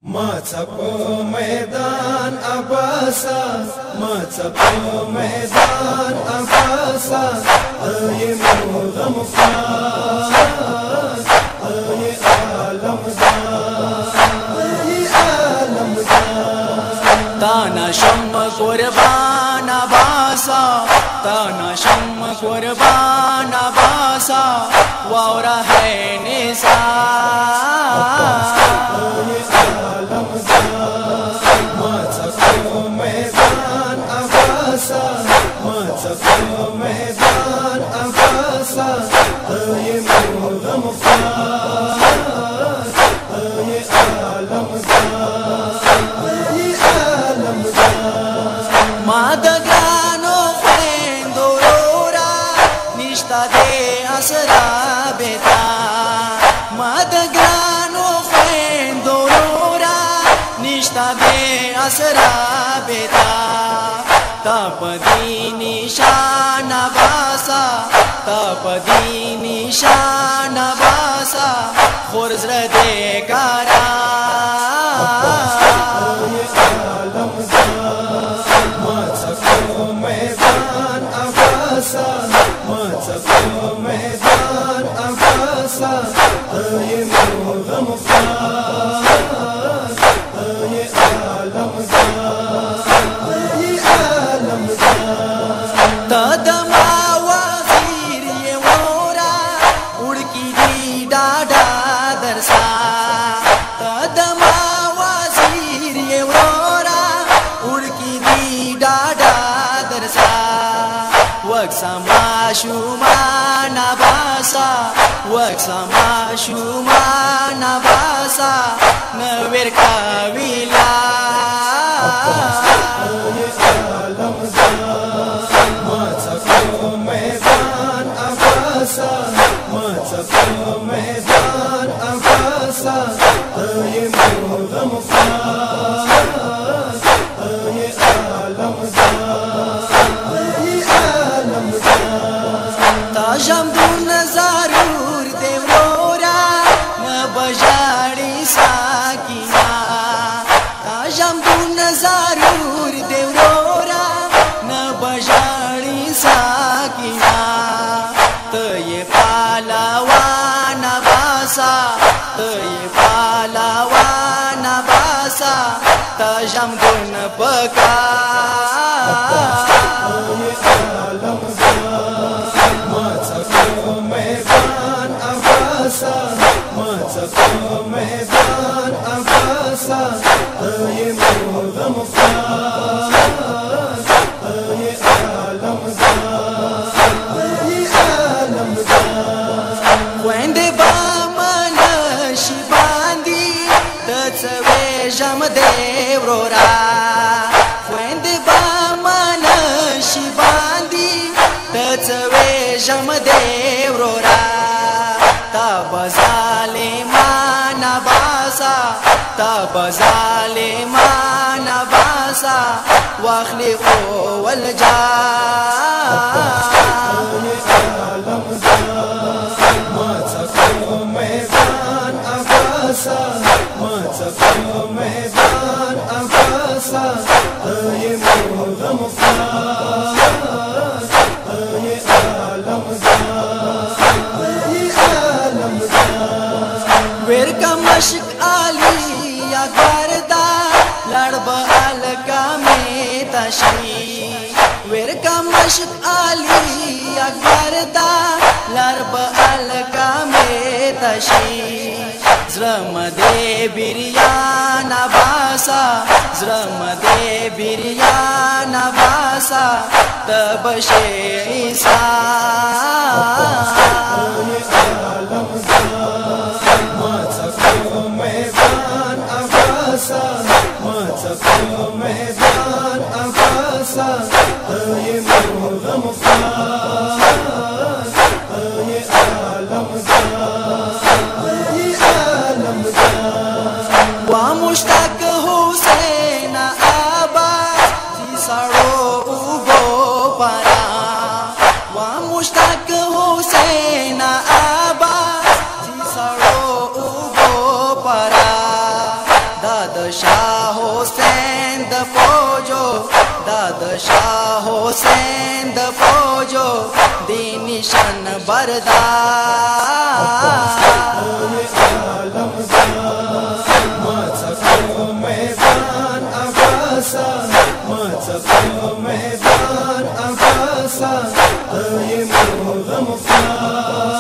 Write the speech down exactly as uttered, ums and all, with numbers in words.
Macapo मैदान अबासा, macapo मैदान अबासा, ये मुग़म फ़ास, ये आलमदार, ये आलमदार। ताना शम कुर्बान अबासा, ताना शम कुर्बान अबासा, वारा है निसार। macapo मैदान अबासा, ये मुग़म फ़ास, ये आलमदार, ये आलमदार। Madagano fendorora, nishta de asra beta. Madagano fendorora, nishta de asra beta. Tapadi nishana basa, tapadi nishana basa, khurz de kara. macapo मैदान अबासा, macapo मैदान अबासा, ये मुग़म फ़ास, ये आलमदार, ये आलमदार। तदमा वज़ीर ये मोरा उड़की दी डाडा दरसा। तदमा वज़ीर ये मोरा उड़की दी डाडा दरसा। वक्सा माशुमा नबासा, वक्सा माशुमा नबासा, नवेर काविला। macapo मैदान अबासा, macapo मैदान अबासा, ये मुग़म फ़ास, ये आलमदार, ये आलमदार। ताजम दून ज़रूर देवरोरा न बजाड़ी साकिना। ताजम दून ज़रूर देवरोरा न बजाड़ी साकिना। तो ये पालावान बासा, तो ये पालावान बासा, ताजम दून पका। macapo मैदान अबासा, macapo मैदान अबासा, ये मुग़म फ़ास, ये आलमदार, ये आलमदार। वंदे बामन शिबांदी तत्सवे जम देवरोरा। वंदे बामन शिबांदी तत्सवे जम देवरोरा। तबजाले माना बासा, तबजाले माना बासा, वाखली वल जा। macapo मैदान अबासा, macapo मैदान अबासा, ये मुग़म फ़ास, ये आलमदार, ये आलमदार। वेर का मशक आली अकबरदा, लड़ब अलका में तशी। वेर का मशक आली अकबरदा, लड़ब अलका में तशी। ज़्रम दे बिरियाना बासा, ज़्रम दे बिरियाना बासा, तब शेसा। macapo मैदान अबासा, macapo मैदान अबासा, ये मुग़म फ़ास, ये आलमदार, ये आलमदार। वा मुश्ताक हुसैन आबाद सड़ो उबो परा। वा मुश्ताक हुसैन आबाद सड़ो उबो परा। दाद दादशाह हुसैन द फौजो, दादशाह हुसैन द फौजो, दीनी शन बरदार। मैदान अबासा, माचको मैदान अबासा, ये मोगम